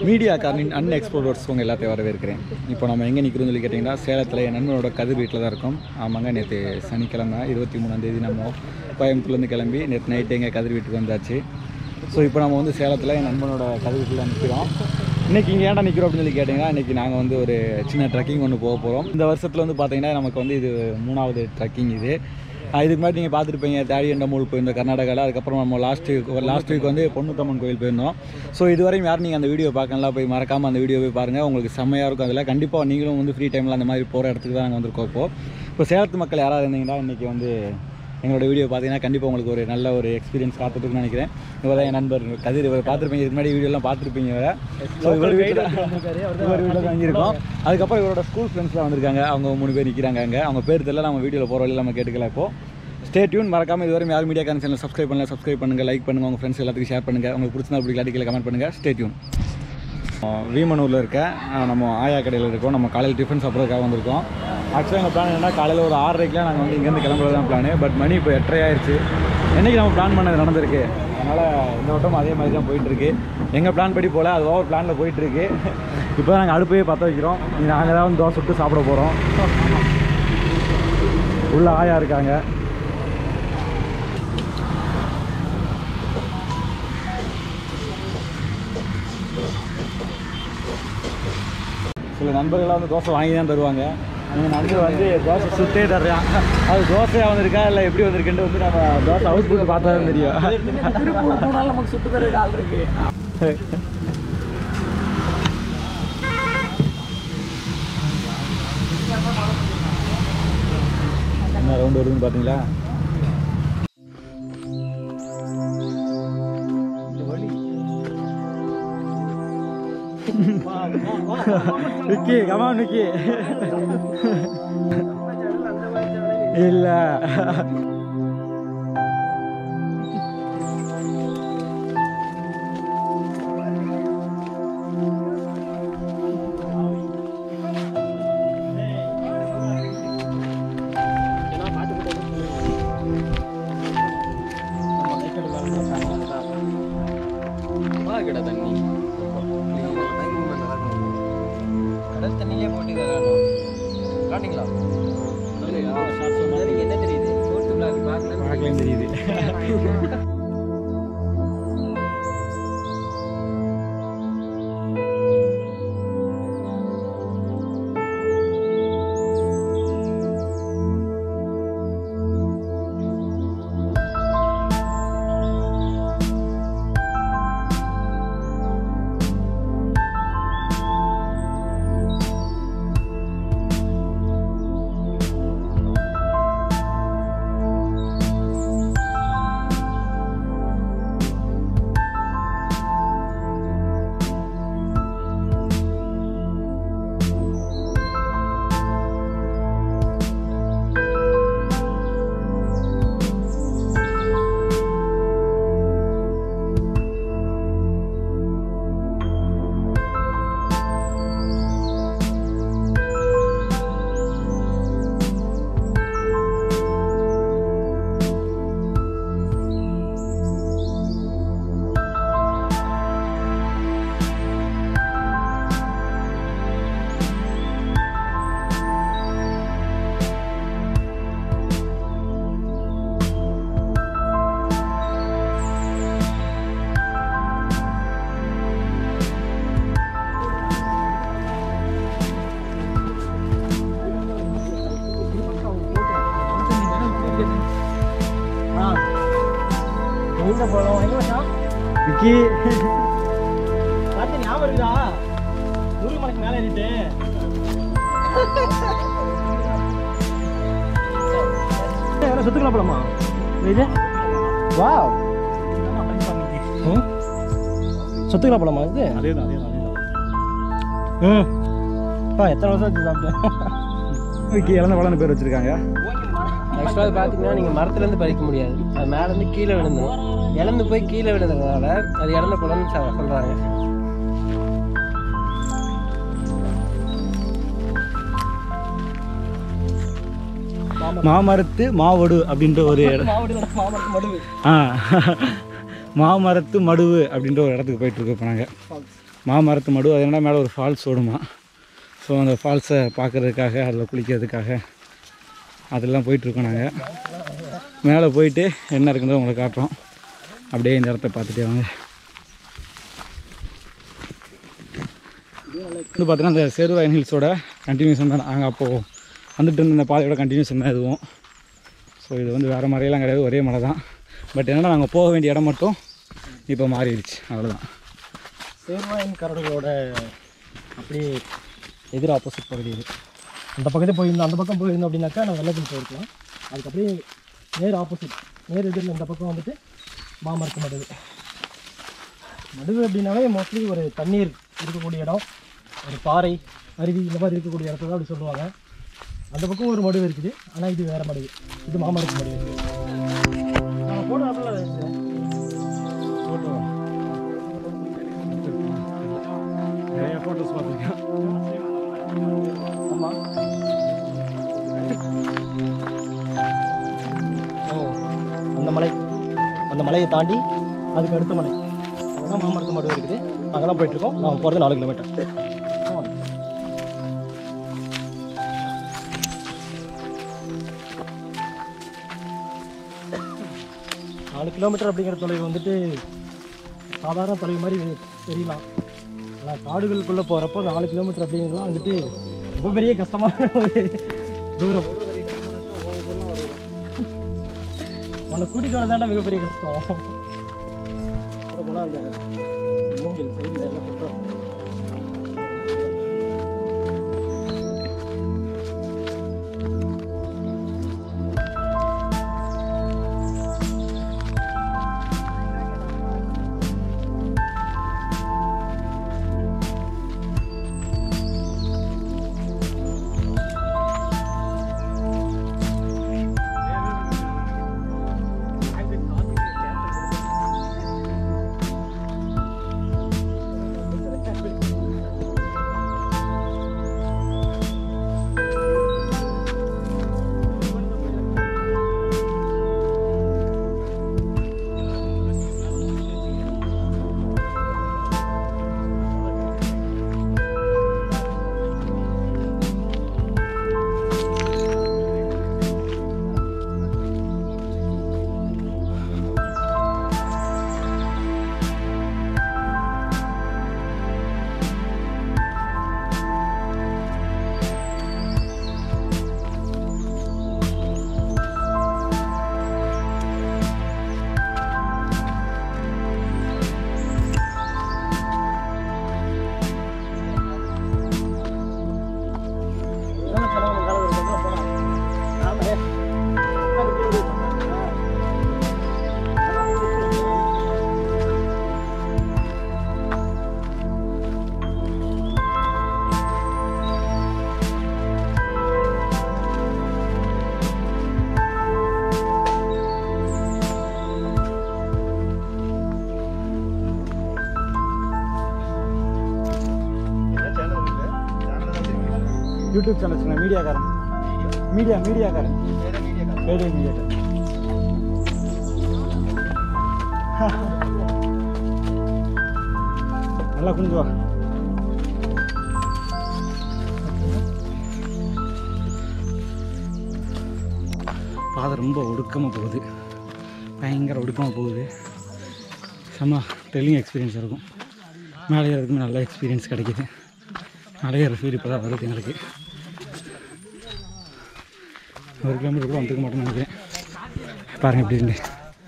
மீடியாக்காரனின் அன்எக்ஸ்ப்ளோர்ஸ் உங்கள் எல்லாத்தையும் வரவேற்கிறேன். இப்போ நம்ம எங்கே நிற்கிறோம்னு சொல்லி கேட்டிங்கன்னா, சேலத்தில் என் நண்பனோட கதிர் வீட்டில் தான் இருக்கோம். ஆமாங்க, நேற்று சனிக்கிழமை 23ஆம் நம்ம கோயம்புத்தூர்லேருந்து கிளம்பி நேற்று நைட்டு எங்கள் கதிர் வீட்டுக்கு வந்தாச்சு. ஸோ இப்போ நம்ம வந்து சேலத்தில் என் நண்பனோட கதிர் வீட்டில் நிற்கிறோம். இன்றைக்கி இங்கே ஏன்டா நிற்கிறோம் அப்படின்னு சொல்லி கேட்டிங்கன்னா, இன்றைக்கி நாங்கள் வந்து ஒரு சின்ன ட்ரெக்கிங் ஒன்று போக போகிறோம். இந்த வருஷத்தில் வந்து பார்த்திங்கன்னா நமக்கு வந்து இது 3வது ட்ரெக்கிங் இது. இதுக்கு மாதிரி நீங்கள் பார்த்துருப்பீங்க, தாடியண்டமூல் போயிருந்தோம் கர்நாடகாவில். அதுக்கப்புறம் நம்ம லாஸ்ட் வீக் வந்து பொன்னுத்தம்மன் கோயில் போயிருந்தோம். ஸோ இதுவரையும் யாரும் நீங்கள் அந்த வீடியோ பார்க்கலாம், போய் மறக்காமல் அந்த வீடியோ போய் பாருங்கள். உங்களுக்கு செம்மையாக இருக்கும். அதில் கண்டிப்பாக நீங்களும் வந்து ஃப்ரீ டைமில் அந்த மாதிரி போகிற இடத்துக்கு தான் நாங்கள் வந்திருக்கோம். இப்போ சேலத்து மக்கள் யாராவது இருந்தீங்கன்னா இன்றைக்கி வந்து எங்களோட வீடியோ பார்த்தீங்கன்னா கண்டிப்பாக உங்களுக்கு ஒரு நல்ல ஒரு எக்ஸ்பீரியன்ஸ் காத்துட்டுருக்குன்னு நினைக்கிறேன். இவர் தான் என் நண்பர் கதிர். இவர் பார்த்துருப்பீங்க, இதுக்கு முன்னாடி வீடியோலாம் பார்த்துருப்பீங்க. வேறு ஸோ இவர் வீட்டில் தங்கியிருக்கோம். அதுக்கப்புறம் இவரோட ஸ்கூல் ஃப்ரெண்ட்ஸ்லாம் வந்திருக்காங்க. அவங்க 3 பேர் நிற்கிறாங்க அங்கே. அவங்க பேர் தெரியல, நம்ம வீடியோவில் போகிற வழியில் நம்ம கேட்டுக்கலாம். இப்போது ஸ்டே டியூன். மறக்காமல் இதுவரை யார் மீடியாக்கான சேனல் சப்ஸ்கிரைப் பண்ணுங்கள், லைக் பண்ணுங்கள், உங்கள் ஃப்ரெண்ட்ஸ் எல்லாத்துக்கும் ஷேர் பண்ணுங்கள். உங்களுக்கு பிடிச்சிருந்தா பிடிக்கல கீழே கமெண்ட் பண்ணுங்கள். Stay tune. வீமனூரில் இருக்க நம்ம ஆயா கடையில் இருக்கோம். நம்ம காலையில் டிஃபன் சாப்பிட்றதுக்காக வந்திருக்கோம். ஆக்சுவலாக எங்கள் பிளான் என்னென்னா, காலையில் ஒரு 6:30க்குலாம் நாங்கள் வந்து இங்கேருந்து கிளம்புறது தான் பிளான். பட் மணி இப்போ 8:30 ஆயிடுச்சு. என்றைக்கு நம்ம பிளான் பண்ணது நடந்திருக்கு. அதனால் இந்த வட்டம் அதே மாதிரி தான் போயிட்டுருக்கு. எங்கள் பிளான் படி போல் அது ஓவர் பிளானில் போயிட்டுருக்கு. இப்போ தான் நாங்கள் அடுப்பையே பற்ற வைக்கிறோம். நாங்கள் தான் வந்து தோசை சுட்டு சாப்பிட போகிறோம். உள்ள ஆயா இருக்காங்க. சில நண்பர்களாக வந்து தோசை வாங்கி தான் தருவாங்க. எங்கள் நண்பர் வந்து தோசை சுட்டே தர்றான். அது தோசையாக வந்திருக்கா இல்லை எப்படி வந்திருக்குன்னு வந்து நம்ம தோசை ஹவுஸ் போட்டு பார்த்தா தான் தெரியும். நமக்கு சுட்டு தர ஆள் இருக்கு. என்ன ரவுண்டு வருதுன்னு பார்த்தீங்களா? விக்கி கமான் விக்கி இல்ல விக்கி பார்த்து ஞாபகம் இருக்குதா? முருகமலைக்கு மேலே ஏறிட்டு சுத்துக்கலாம் போலாமா? இது வா சுத்துக்கலாம் போலாமா? இது அதேதான் எத்தனை வருஷம் ஆச்சு சாப்பிட்டேன். விக்கி இழந்த பழம்னு பேர் வச்சுருக்காங்க. ஆக்சுவலாக பார்த்தீங்கன்னா நீங்கள் மரத்துலேருந்து பறிக்க முடியாது, அது மேலேருந்து கீழே விழுந்துடும். இழந்து போய் கீழே விழுந்ததுனால அது இழந்த பழம்னு சொல்கிறாங்க. மாமரத்து மாவடு அப்படின்ற ஒரு மாமரத்து மடுவு அப்படின்ற ஒரு இடத்துக்கு போயிட்டு இருக்கோம் இப்போ நாங்கள். மாமரத்து மடு. அது என்ன மேலே ஒரு ஃபால்ஸ் ஓடுமா. ஸோ அந்த ஃபால்ஸை பார்க்குறதுக்காக அதில் குளிக்கிறதுக்காக அதெல்லாம் போயிட்டுருக்கோம். நாங்கள் மேலே போயிட்டு என்ன இருக்குன்றதை உங்களுக்கு காட்டுறோம். அப்படியே இந்த இடத்த பார்த்துட்டே வாங்க. வந்து பார்த்தீங்கன்னா அந்த சேர்வாயன் ஹில்ஸோட கண்டினியூஷன் தான். நாங்கள் அப்போது வந்துட்டு இருந்த இந்த பாதையோட கண்டினியூஷன் தான் இதுவும். ஸோ இது வந்து வேறு மாதிரியெல்லாம் கிடையாது, ஒரே மலை தான். பட் என்னென்னா நாங்கள் போக வேண்டிய இடம் மட்டும் இப்போ மாறிடுச்சு, அவ்வளோதான். சேர்வாயன் கரடுகளோட அப்படியே எதிர் ஆப்போசிட் பகுதி இது. அந்த பக்கத்தை போயிருந்தோம், அந்த பக்கம் போயிருந்தோம் அப்படின்னாக்கா நான் வெள்ளத்தில் போயிருக்கலாம். அதுக்கு அப்படியே நேர் ஆப்போசிட், நேர் எதிரில் இந்த பக்கம் வந்துட்டு மாமரத்து மடுவு. மடுவு அப்படின்னாலே மோஸ்ட்லி ஒரு தண்ணீர் இருக்கக்கூடிய இடம், ஒரு பாறை அருவி இந்த மாதிரி இருக்கக்கூடிய இடத்துல தான் அப்படி சொல்லுவாங்க. அந்த பக்கம் ஒரு மடுவு இருக்குது, ஆனால் இது வேறு மடுவு, இது மாமரத்து மடுவு. நான் போட்டோ நிறைய ஃபோட்டோஸ் பார்த்துருக்கேன். ஆமாம். அந்த மலையை தாண்டி அதுக்கு அடுத்த மலை அதான் மாமரத்து மடுவு இருக்குது. அங்கே தான் போயிட்டுருக்கோம். நான் போகிறது 4 கிலோமீட்டர். 4 கிலோமீட்டர் அப்படிங்கிற தொலைவு வந்துட்டு சாதாரண தொலைவு மாதிரி தெரியலாம். ஆனால் காடுகளுக்குள்ளே போகிறப்போ 4 கிலோமீட்டர் அப்படிங்கிறதுலாம் வந்துட்டு ரொம்ப பெரிய கஷ்டமான ஒரு தூரம். உன்னை கூட்டிகிட்டு வரதாண்டா மிகப்பெரிய கஷ்டம். போனால் அந்த மூங்கில் சைடில் எல்லாம் பண்ணுறோம். யூடியூப் சேனல் வச்சுருக்கேன், மீடியாக்காரன். மீடியாக்காரன் ரேடியோ மீடியாக்காரன். நல்லா குஞ்சு வா. பாதை ரொம்ப ஒடுக்கமாக போகுது, பயங்கர ஒடுக்கமாக போகுது. செம்ம ட்ரெல்லிங் எக்ஸ்பீரியன்ஸ் இருக்கும். மேலே ஏறதுக்குமே நல்ல எக்ஸ்பீரியன்ஸ் கிடைக்கிது. மலை ஏற ஃபீல் இப்போ தான் வருது எங்களுக்கு. 1 கிலோமீட்டர் கூட வந்துக்க மாட்டேன்னு நினைக்கிறேன். பாருங்கள் எப்படி இருந்து.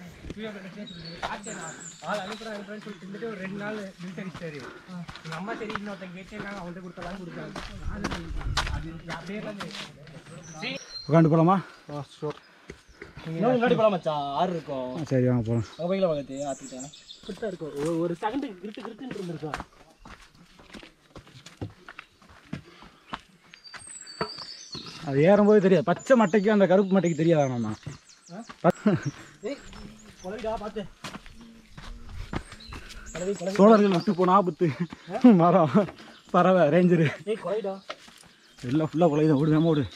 உட்காந்து போகலாமா? முன்னாடி போகலாம் மச்சான், ஆறு இருக்கும். சரி வாங்க போகலாம். மொபைலில் பார்த்து ஆற்றிட்டேன் கிட்ட இருக்கும். ஒரு செகண்ட் கிருட்டுன்னு இருந்திருக்கா. அது ஏறும்போது தெரியாது. பச்சை மட்டைக்கு அந்த கருப்பு மட்டைக்கு தெரியாதாண்ணா. சோழர்கள் விட்டு போன ஆபத்து. மரம், பறவை, ரேஞ்சரு எல்லாம் ஃபுல்லாக குலையுது. ஓடு வேமா ஓடு.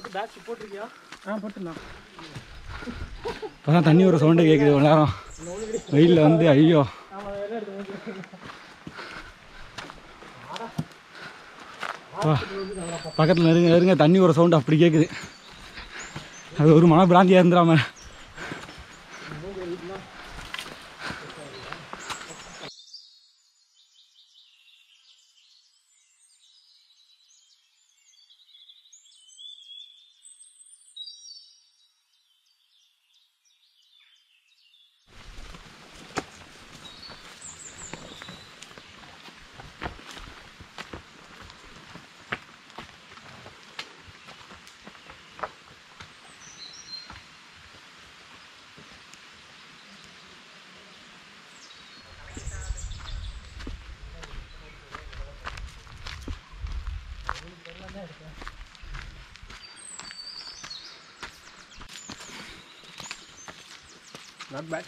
போட்டிருக்கியா? போட்டுருந்தா. இப்போதான் தண்ணி ஒரு சவுண்டு கேட்குது ஒரு நேரம் வெயிலில் வந்து. ஐயோ பக்கத்தில் நெருங்க தண்ணி ஒரு சவுண்டு அப்படி கேட்குது. அது ஒரு மன பிராந்தியாக இருந்துடாம. Not bad.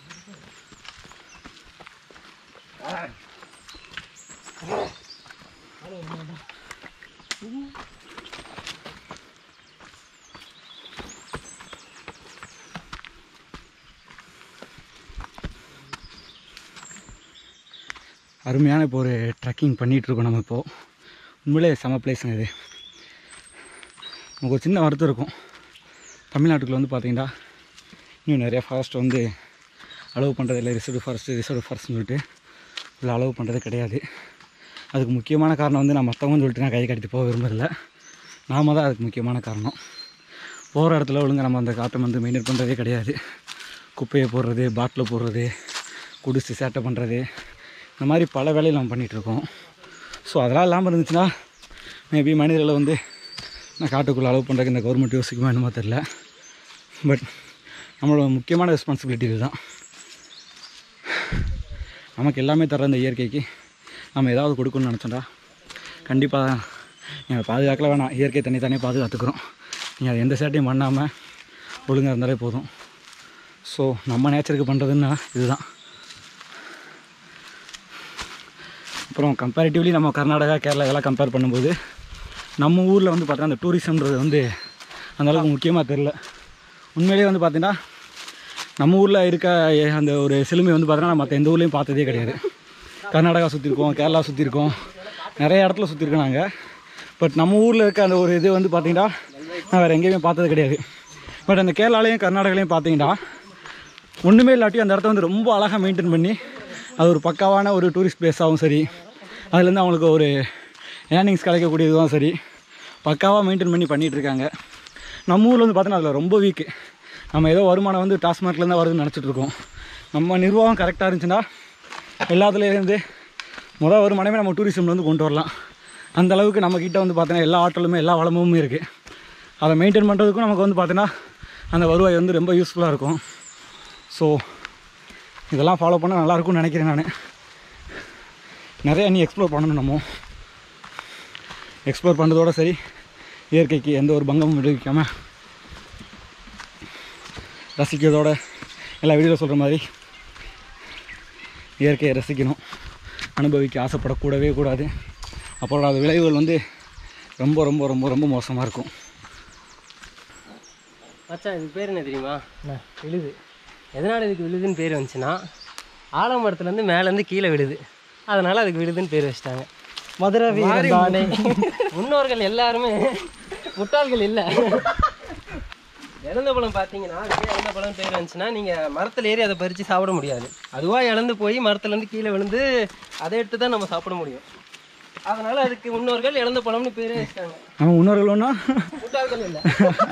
அருமையான இப்போ ஒரு ட்ரெக்கிங் பண்ணிகிட்ருக்கோம் நம்ம இப்போது. உண்மையிலே செம பிளேஸுங்க இது. நமக்கு ஒரு சின்ன வருத்தம் இருக்கும், தமிழ்நாட்டுக்குள்ள வந்து பார்த்திங்கன்னா இன்னும் நிறையா ஃபாரஸ்ட் வந்து அலோவ் பண்ணுறது இல்லை. ரிசர்வ் ஃபாரஸ்ட்னு சொல்லிட்டு இதில் அலோவ் பண்ணுறது கிடையாது. அதுக்கு முக்கியமான காரணம் வந்து நான் மற்றவங்கன்னு சொல்லிட்டு நான் கை கட்டி போக விரும்புகிறதில்ல. நாம தான் அதுக்கு முக்கியமான காரணம். போகிற இடத்துல ஒழுங்காக நம்ம அந்த காட்டை வந்து மெயின்டைன் பண்ணுறதே கிடையாது. குப்பையை போடுறது, பாட்டில் போடுறது, குடிச்சு சேட்டை பண்ணுறது, இந்த மாதிரி பல வேலையில் நம்ம பண்ணிகிட்ருக்கோம். ஸோ அதெல்லாம் இல்லாமல் இருந்துச்சுன்னா மேபி மனிதர்களை வந்து நான் காட்டுக்குள்ளே அலோவ் பண்ணுறதுக்கு இந்த கவர்மெண்ட் யோசிக்குமா என்னமோ தெரில. பட் நம்மளோட முக்கியமான ரெஸ்பான்சிபிலிட்டி இதுதான். நமக்கு எல்லாமே தர இந்த இயற்கைக்கு நம்ம ஏதாவது கொடுக்கணும்னு நினச்சோண்டா கண்டிப்பாக நீங்கள் பாதுகாக்கல வேணாம், இயற்கை தானே பாதுகாத்துக்கிறோம். நீங்கள் அது எந்த சேட்டையும் பண்ணாமல் ஒழுங்காக இருந்தாலே போதும். ஸோ நம்ம நேச்சருக்கு பண்ணுறதுன்னா இதுதான். அப்புறம் கம்பேரிட்டிவ்லி நம்ம கர்நாடகா, கேரளா இதெல்லாம் கம்பேர் பண்ணும்போது நம்ம ஊரில் வந்து பார்த்தீங்கன்னா அந்த டூரிசம்ன்றது வந்து அந்தளவுக்கு முக்கியமாக தெரில. உண்மையிலே வந்து பார்த்திங்கன்னா நம்ம ஊரில் இருக்க அந்த ஒரு செழுமை வந்து பார்த்தீங்கன்னா மற்ற எந்த ஊர்லேயும் பார்த்ததே கிடையாது. கர்நாடகா சுற்றிருக்கோம், கேரளா சுற்றிருக்கோம், நிறைய இடத்துல சுற்றிருக்கோம் நாங்கள். பட் நம்ம ஊரில் இருக்க அந்த ஒரு இது வந்து பார்த்திங்கன்னா நான் வேறு எங்கேயுமே பார்த்தது கிடையாது. பட் அந்த கேரளாலையும் கர்நாடகாலையும் பார்த்தீங்கன்னா ஒன்றுமே இல்லாட்டி அந்த இடத்த வந்து ரொம்ப அழகாக மெயின்டைன் பண்ணி அது ஒரு பக்காவான ஒரு டூரிஸ்ட் பிளேஸாகவும் சரி, அதுலேருந்து அவங்களுக்கு ஒரு ஏர்னிங்ஸ் கிடைக்கக்கூடிய இதுவும் சரி பக்காவாக மெயின்டைன் பண்ணி பண்ணிகிட்ருக்காங்க. நம்ம ஊரில் வந்து பார்த்தீங்கன்னா அதில் ரொம்ப வீக்கு. நம்ம ஏதோ வருமானம் வந்து டாஸ்மார்க்லேருந்து வருதுன்னு நினச்சிட்ருக்கோம். நம்ம நிர்வாகம் கரெக்டாக இருந்துச்சுன்னா எல்லாத்துலேருந்து வருமானமே நம்ம டூரிசமில் வந்து கொண்டு வரலாம். அந்தளவுக்கு நம்மக்கிட்ட வந்து பார்த்தீங்கன்னா எல்லா ஆற்றலுமே எல்லா வளமும் இருக்குது. அதை மெயின்டைன் பண்ணுறதுக்கும் நமக்கு வந்து பார்த்தீங்கன்னா அந்த வருவாய் வந்து ரொம்ப யூஸ்ஃபுல்லாக இருக்கும். ஸோ இதெல்லாம் ஃபாலோ பண்ணால் நல்லாயிருக்கும்னு நினைக்கிறேன். நான் நிறையா நீ எக்ஸ்ப்ளோர் பண்ணணும். நம்ம எக்ஸ்ப்ளோர் பண்ணுறதோட சரி, இயற்கைக்கு எந்த ஒரு பங்கமும் விளைவிக்காமல் ரசிக்கிறதோட எல்லா வீடியோவில் சொல்கிற மாதிரி இயற்கையை ரசிக்கணும், அனுபவிக்க ஆசைப்படக்கூடவே கூடாது. அப்புறம் அது விளைவுகள் வந்து ரொம்ப ரொம்ப ரொம்ப ரொம்ப மோசமாக இருக்கும். மச்சான் இதுக்கு பேர் என்ன தெரியுமா? விழுது. எதனால் இதுக்கு விழுதுன்னு பேர் வந்துச்சுன்னா ஆலமரத்துலேருந்து மேலேருந்து கீழே விழுது, அதனால் அதுக்கு விழுதுன்னு பேர் வச்சிட்டாங்க. மதுரை வீரன் முன்னோர்கள் எல்லாருமே முட்டாள்கள் இல்லை. இழந்த பழம் பார்த்தீங்கன்னா அதுக்கே இழந்த பழம் பேர் வந்துச்சுன்னா நீங்கள் மரத்தில் ஏறி அதை பறித்து சாப்பிட முடியாது. அதுவாக இழந்து போய் மரத்துலேருந்து கீழே விழுந்து அதை எடுத்து தான் நம்ம சாப்பிட முடியும். அதனால் அதுக்கு முன்னோர்கள் இழந்த பழம்னு பேரே வச்சிட்டாங்க. நம்ம முன்னோர்கள் ஒன்றா முட்டாள்கள் இல்லை.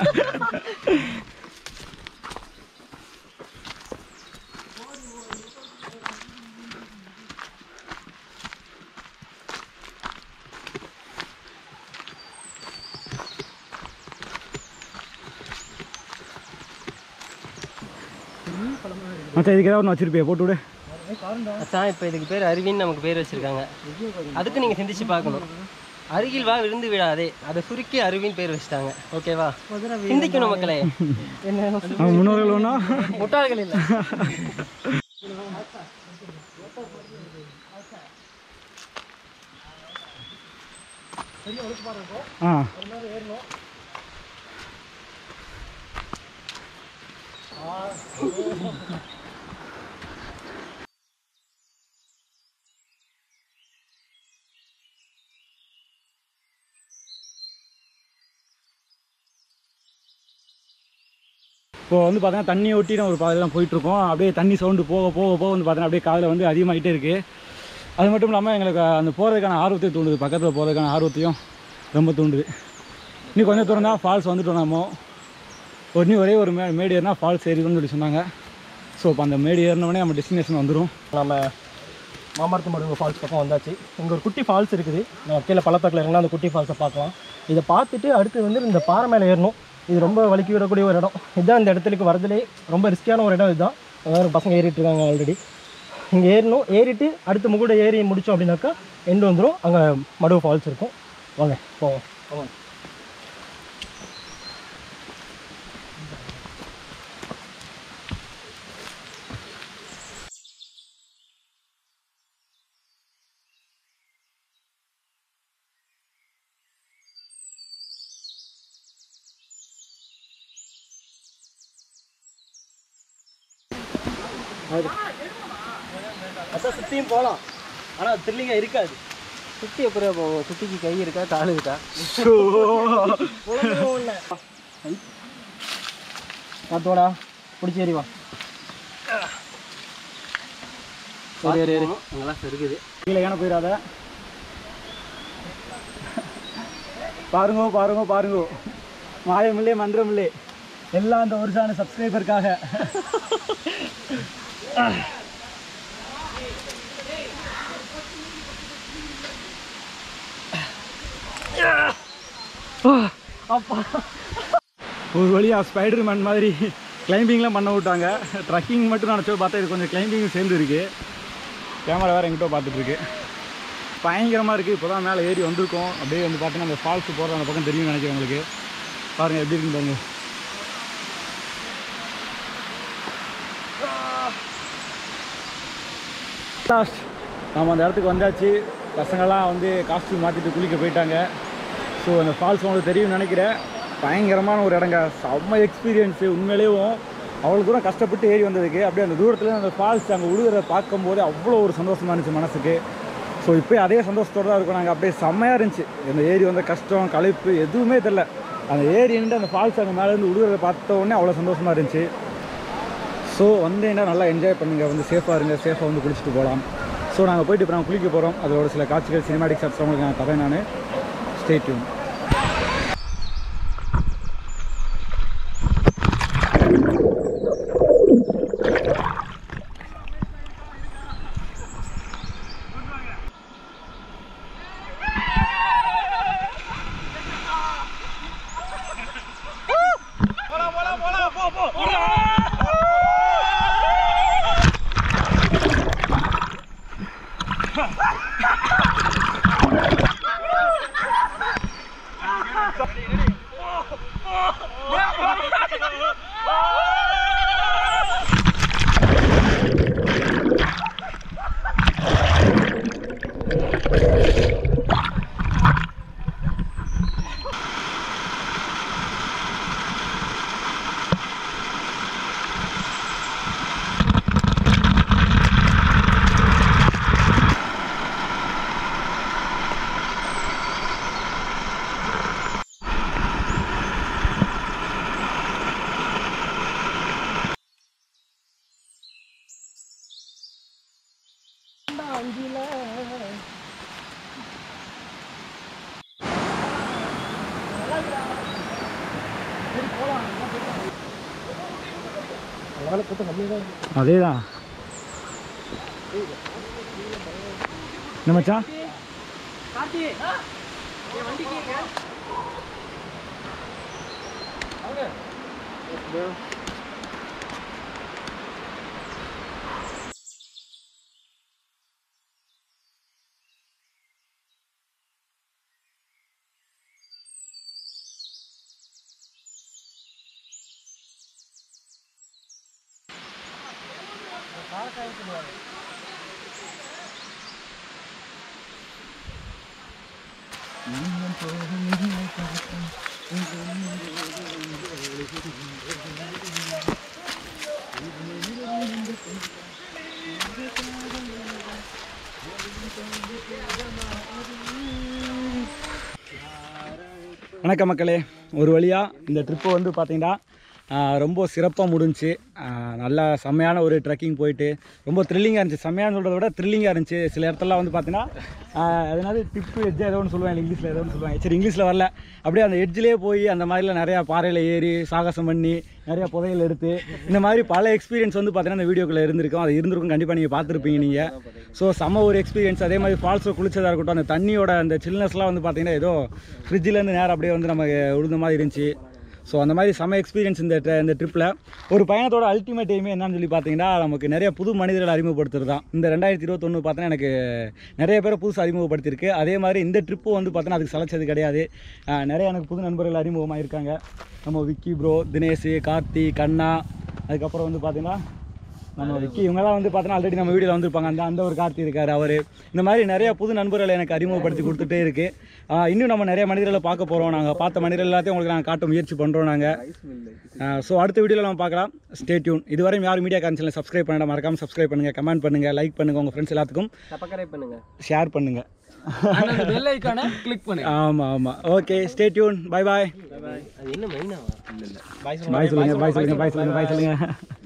மச்சா இதுக்கு ஏதாவது ஒன்று வச்சுருப்பியா, போட்டு விடு. அதான் இப்போ இதுக்கு பேர் அருவின்னு நமக்கு பேர் வச்சுருக்காங்க. அதுக்கு நீங்கள் சிந்திச்சு பார்க்கணும். அருகில் வா விழுந்து விடாதே, அதை சுருக்கி அருவின்னு பேர் வச்சுட்டாங்க. ஓகேவா? சிந்திக்கணும் மக்களே. முன்னோர்கள் ஒன்றா முட்டாள்கள் இல்லை. இப்போது வந்து பார்த்தீங்கன்னா தண்ணி ஒட்டி நான் ஒரு பாதையெல்லாம் போயிட்டுருக்கோம். அப்படியே தண்ணி சவுண்டு போக போக போக வந்து பார்த்தீங்கன்னா அப்படியே காதில் வந்து அதிகமாகிட்டே இருக்குது. அது மட்டும் இல்லாமல் எங்களுக்கு அந்த போகிறதுக்கான ஆர்வத்தையும் தூண்டுது, பக்கத்தில் போகிறதுக்கான ஆர்வத்தையும் ரொம்ப தூண்டுது. இன்னும் கொஞ்சம் தூரம் தான் ஃபால்ஸ் வந்துட்டோம். நம்ம ஒரே ஒரு மேடு ஏறினா ஃபால்ஸ் ஏறிடும்னு சொல்லி சொன்னாங்க. ஸோ இப்போ அந்த மேடு ஏறினோடனே நம்ம டெஸ்டினேஷன் வந்துடும். நம்ம மாமரத்து மடுவு ஃபால்ஸ் பக்கம் வந்தாச்சு. இங்கே ஒரு குட்டி ஃபால்ஸ் இருக்குது. நம்ம கீழே பள்ளத்தாக்கில் இருந்தால் அந்த குட்டி ஃபால்ஸை பார்க்கலாம். இதை பார்த்துட்டு அடுத்து வந்து இந்த பாறை மேலே ஏறணும். இது ரொம்ப வலிக்கி விடக்கூடிய ஒரு இடம். இதுதான் இந்த இடத்துக்கு வரதுலே ரொம்ப ரிஸ்கியான ஒரு இடம். இதுதான் வேறு பசங்க ஏறிட்டு இருக்காங்க ஆல்ரெடி. இங்கே ஏறணும். ஏறிட்டு அடுத்து முகூட ஏறி முடித்தோம் அப்படின்னாக்கா எண்டு வந்துடும். அங்கே மடுவு ஃபால்ஸ் இருக்கும். வாங்க போவோம். வாங்க. அதான் சுற்றியும் போகலாம், ஆனால் த்ரில்லிங்காக இருக்காது. சுற்றி எப்படியா போவோம்? சுற்றிக்கு கை இருக்கா கால் இருக்கா? பார்த்தோடா பிடிச்சி ஏறிவா. சரி நல்லா இருக்குது. கீழே ஏன போயிடாத. பாருங்கோ பாருங்கோ பாருங்கோ, மாயமில்லை மந்திரமில்லை, எல்லாம் அந்த ஒரு சாண சப்ஸ்கிரைபருக்காக. ஒரு வழியாக ஸ்பைடர் மேன் மாதிரி கிளைம்பிங்லாம் பண்ண விட்டாங்க. ட்ரக்கிங் மட்டும் நினச்சோ பார்த்தா இது கொஞ்சம் கிளைம்பிங்கும் சேர்ந்து இருக்குது. கேமரா வேறு எங்கிட்ட பார்த்துட்ருக்கு. பயங்கரமாக இருக்குது. இப்போ தான் மேலே ஏறி வந்திருக்கோம். அப்படியே வந்து பார்த்தீங்கன்னா அந்த ஃபால்ஸ் போகிற அந்த பக்கம் தெரியும் நினைக்கிறேன் உங்களுக்கு. பாருங்கள் எப்படி இருக்குன்னு பாருங்கள். நம்ம அந்த இடத்துக்கு வந்தாச்சு. பசங்கள்லாம் வந்து காஸ்ட்யூம் மாற்றிட்டு குளிக்க போயிட்டாங்க. ஸோ அந்த ஃபால்ஸ் உங்களுக்கு தெரியும்னு நினைக்கிறேன். பயங்கரமான ஒரு இடங்க, செம்ம எக்ஸ்பீரியன்ஸு. உண்மையிலேயும் அவ்வளோ தூரம் கஷ்டப்பட்டு ஏறி வந்ததுக்கு அப்படியே அந்த தூரத்தில் அந்த ஃபால்ஸ் அங்கே விழுகிறத பார்க்கும்போது அவ்வளோ ஒரு சந்தோஷமாக இருந்துச்சு மனசுக்கு. ஸோ இப்போ அதே சந்தோஷத்தோடு தான் இருக்கும். நாங்கள் அப்படியே செம்மையாக இருந்துச்சு. இந்த ஏறி வந்த கஷ்டம் களைப்பு எதுவுமே தெரில. அந்த ஏறி நின்று அந்த ஃபால்ஸ் அங்கே மேலேருந்து விழுகிறத பார்த்த உடனே அவ்வளோ சந்தோஷமாக இருந்துச்சு. ஸோ வந்தேன்னா நல்லா என்ஜாய் பண்ணுங்கள், வந்து சேஃபாக இருங்க, சேஃபாக வந்து குளிச்சுட்டு போகலாம். ஸோ நாங்கள் போய்ட்டு இப்போ நாங்கள் குளிக்க போகிறோம். அதோட சில காட்சிகள் சினிமாட்டிக் ஷாட்ஸ் உங்களுக்கு நான் தரேன். நான் ஸ்டே டியூன். அதே தான் என்ன மச்சான். வணக்கம் மக்களே, ஒரு வழியாக இந்த ட்ரிப்பை வந்து பார்த்தீங்கன்னா ரொம்ப சிறப்பாக முடிஞ்சுச்சு. நல்லா செம்மையான ஒரு ட்ரெக்கிங் போயிட்டு ரொம்ப த்ரில்லிங்காக இருந்துச்சு. செம்மையான சொல்கிறத விட த்ரில்லிங்காக இருந்துச்சு. சில இடத்துலலாம் வந்து பார்த்தீங்கன்னா அதனால டிப்பு எட்ஜ் ஏதோ ஒன்று சொல்லுவாங்க, இங்கிலீஷில் ஏதோ ஒன்று சொல்லுவாங்க. சரி, இங்கிலீஷில் வரல. அப்படியே அந்த எட்ஜ்லேயே போய் அந்த மாதிரிலாம் நிறையா பாறையில் ஏறி சாகசம் பண்ணி நிறையா புதையல் எடுத்து இந்த மாதிரி பல எக்ஸ்பீரியன்ஸ் வந்து பார்த்தீங்கன்னா அந்த வீடியோக்குள்ளே இருந்திருக்கும். அது இருந்திருக்கும், கண்டிப்பாக நீங்கள் பார்த்துருப்பீங்க நீங்கள். ஸோ செம்ம ஒரு எக்ஸ்பீரியன்ஸ். அதே மாதிரி ஃபால்ஸில் குளிச்சதாக இருக்கட்டும், அந்த தண்ணியோட அந்த சில்னஸ்லாம் வந்து பார்த்தீங்கன்னா ஏதோ ஃப்ரிட்ஜிலேருந்து நேரம் அப்படியே வந்து நமக்கு உழுந்த மாதிரி இருந்துச்சு. ஸோ அந்த மாதிரி செம்ம எக்ஸ்பீரியன்ஸ் இந்த ட்ரிப்பில். ஒரு பயணத்தோட அல்டிமேட் எய்மே என்னன்னு சொல்லி பார்த்தீங்கன்னா நமக்கு நிறைய புது மனிதர்களை அறிமுகப்படுத்துறது தான். இந்த 2021 பார்த்தீங்கன்னா எனக்கு நிறைய பேரை புதுசு அறிமுகப்படுத்தியிருக்கு. அதே மாதிரி இந்த ட்ரிப்பும் வந்து பார்த்தீங்கன்னா அதுக்கு சளைச்சது கிடையாது. நிறைய எனக்கு புது நண்பர்கள் அறிமுகமாக இருக்காங்க. நம்ம விக்கி ப்ரோ, தினேஷ், கார்த்தி, கண்ணா, அதுக்கப்புறம் வந்து பார்த்தீங்கன்னா நம்ம விக்கி இவங்கெல்லாம் வந்து பார்த்தீங்கன்னா ஆல்ரெடி நம்ம வீடியோவில் வந்திருப்பாங்க. அந்த ஒரு கார்த்தி இருக்கார். அவர் இந்த மாதிரி நிறைய புது நண்பர்களை எனக்கு அறிமுகப்படுத்தி கொடுத்துட்டே இருக்குது. இன்னும் நம்ம நிறைய மனிதர்களை பார்க்க போகிறோம். நாங்கள் பார்த்த மனிதர்கள் எல்லாத்தையும் உங்களுக்கு நாங்கள் காட்ட முயற்சி பண்ணுறோம் நாங்கள். ஸோ அடுத்த வீடியோவில் நம்ம பார்க்கலாம். Stay tune. இதுவரையும் யாரும் மீடியா கார்ன் சேனலை சப்ஸ்கிரைப் பண்ண மறக்காமல் சப்ஸ்கிரைப் பண்ணுங்கள், கமெண்ட் பண்ணுங்கள், லைக் பண்ணுங்கள், உங்கள் ஃப்ரெண்ட்ஸ் எல்லாத்துக்கும் சப்ஸ்கிரைப் பண்ணுங்கள், ஷேர் பண்ணுங்கள், பெல் ஐகானை கிளிக் பண்ணுங்க. ஆமாம். Okay, stay tune. Bye bye. அது என்ன மெயினாக பாய் சொல்லுங்கள்.